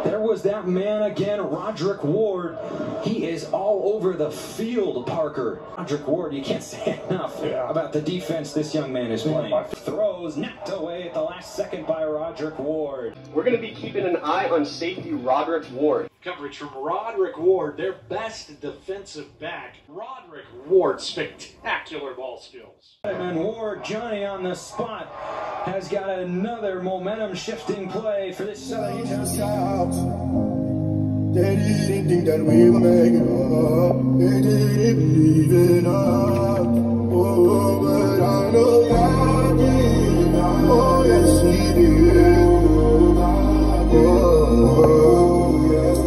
There was that man again, Rodrick Ward. He is all over the field, Parker. Rodrick Ward, you can't say enough about the defense this young man is playing. Throws knocked away at the last second by Rodrick Ward. We're going to be keeping an eye on safety Rodrick Ward. Coverage from Rodrick Ward, their best defensive back. Rodrick Ward, spectacular ball skills. And Ward, Johnny on the spot, has got another momentum-shifting play for this Southern Utah. They didn't think that we were making up. They didn't believe in us. Oh, but I know God did. Oh, yes, He did. Oh, yes,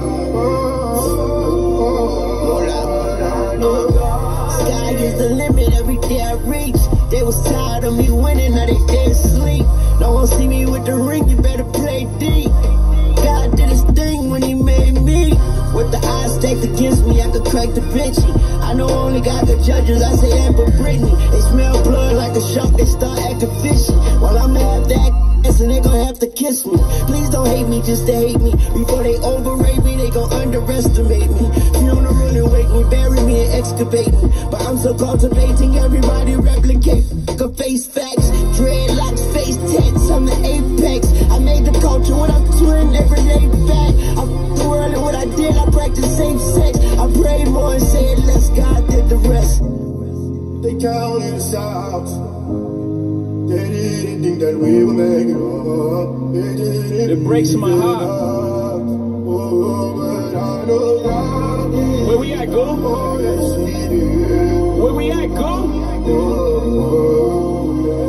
Sky is the limit every day I reach. They was tired of me winning, now they dead sleep. No one see me with the ring, you better play deep. God did his thing when he made me. With the odds stacked against me, I could crack the Vinci. I know only God could judge us, I say Amber Brittany. They smell blood like a shark, they start acting fishy. While I'm half that and they gon' have to kiss me. Please don't hate me just to hate me. Before they overrate me, they gon' underestimate me. Funeral and wake me, bury me and excavate me. But I'm so cultivating, everybody replicate. Could face facts, dreadlocks, face tats, I'm the apex. I made the culture when I'm touring, they relate back. I'm the world and what I did, I practice same sex. I prayed more and said less, God did the rest. They counted us out. They didn't think that we were making up. They didn't. It breaks my heart. Oh, but I know God did. Where we at, go? Oh, yes, He did. Where we at, go? Oh, yes,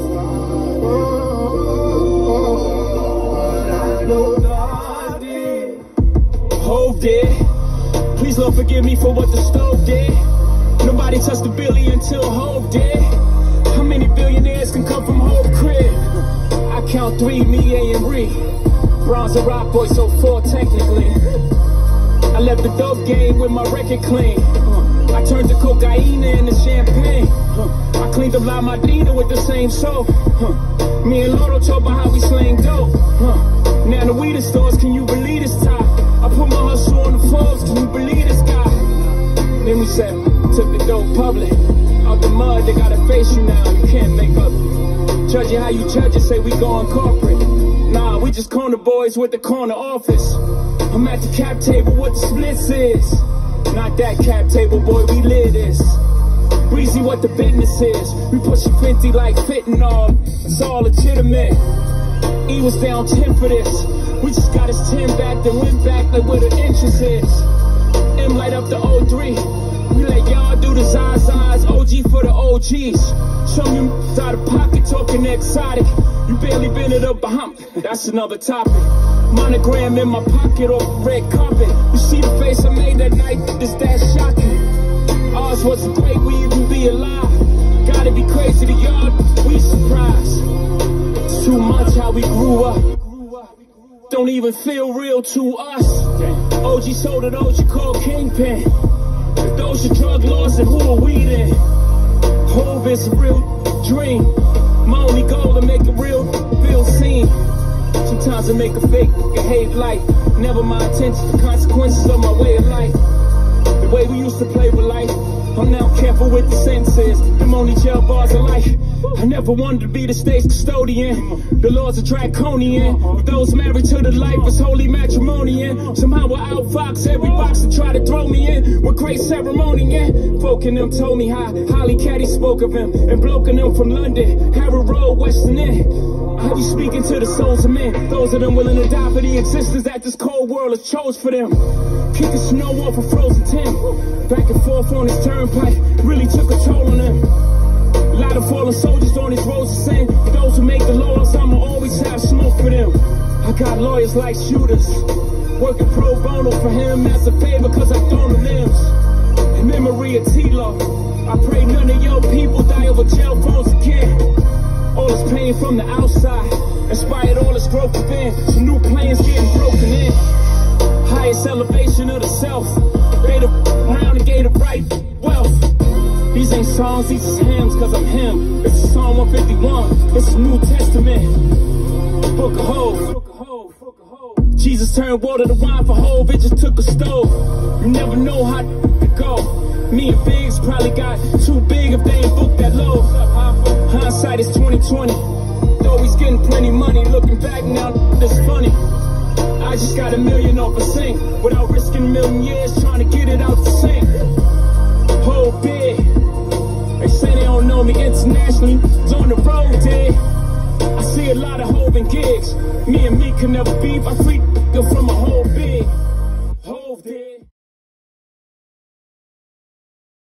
but I know God did. Hove did. Please, Lord, forgive me for what the stove did. Nobody touched the Billy until Hove did. How many billionaires can come from Hove crib? I count 3, me, A, and Ree. Bronze and rock boy, so 4 technically. I left the dope game with my record clean. I turned the cocaine into champagne. I cleaned up La Madrina with the same soap. Me and Loro talk about how we slang dope. Now the weed stores, can you believe this time? I put my hustle on the Forbes, can you believe this guy? Then we said, took the dope public. Out the mud, they gotta face you now, you can't make up. Judge it how you judge it, say we going corporate. Nah, we just corner boys with the corner office. I'm at the cap table, what the splits is. Not that cap table, boy, we live this. Breezy, what the business is. We pushing 50 like fentanyl, it's all legitimate. E was down 10 for this. We just got his 10 back, then went back like where the interest is. M light up the 03. We let y'all do the Zazas, OG for the OGs. Some you out of pocket talking exotic. You barely been it up a hump, that's another topic. Monogram in my pocket off the red carpet. You see the face I made that night, it's that shocking. Ours wasn't great, we even be alive. Gotta be crazy to y'all, we surprised. It's too much how we grew up. Don't even feel real to us. OG sold it, OG called Kingpin. If those are drug laws, then who are we then? Hove is a real dream. My only goal to make a real scene. Sometimes I make a fake behave like never my intentions, the consequences of my way of life. The way we used to play with life, I'm now careful with the sentences. Them only jail bars of life. I never wanted to be the state's custodian. The laws are draconian. With those married to the life is holy matrimonian. Somehow I outfox every box to try to throw me in with great ceremony. Yeah, folk in them told me how Holly Caddy spoke of him, and bloke in them from London, Harrow Road, Western End. I be speaking to the souls of men, those of them willing to die for the existence that this cold world has chose for them. Kicking snow off a frozen tin, back and forth on this turnpike, really took a toll on them. A lot of fallen soldiers on these roads of sin. For those who make the laws, I'ma always have smoke for them. I got lawyers like shooters, working pro bono for him as a favor, cause I thrown the limbs. In memory of T-Law, I pray none of your people die over jail phones again. All this pain from the outside inspired all this growth within. Some new plans getting broken in. Highest elevation of the self. Made a round and gave the right wealth. These ain't songs, these is hymns, cause I'm him. This is Psalm 151, this is New Testament. Book of Hove. Jesus turned water to wine for Hov, it just took a stove. You never know how to go. Me and Biggs probably got too big if they ain't booked that low. Hindsight is 2020. Though he's getting plenty money, looking back now, it's funny. I just got $1 million off a sink without risking a million years trying to get it out the sink. Whole big. They say they don't know me internationally. It's on the road, day. I see a lot of Hov and gigs. Me and me can never beef. I freak from a whole big.